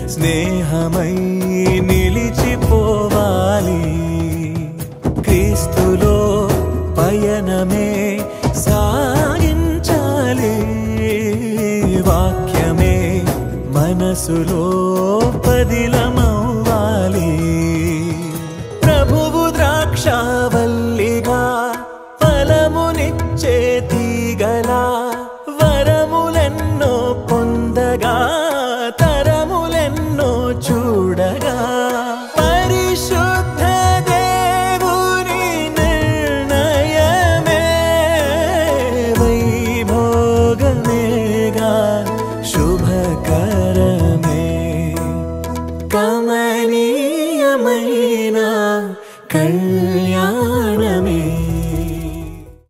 స్నేహమై నిలిచిపోవాలి క్రీస్తులో పయనమే సాగించాలి వాక్యమే మనసులో పదిలమవ్వాలి ప్రభువు ద్రాక్షావల్లిగా ఫలమునిచ్చే తీగలా వరములెన్నో పొందగా తరములెన్నో చూడగా పరిశుద్ధ దేవుని నిర్ణయమే వైభోగమేగా శుభకరమే కమనీయమైన కళ్యాణ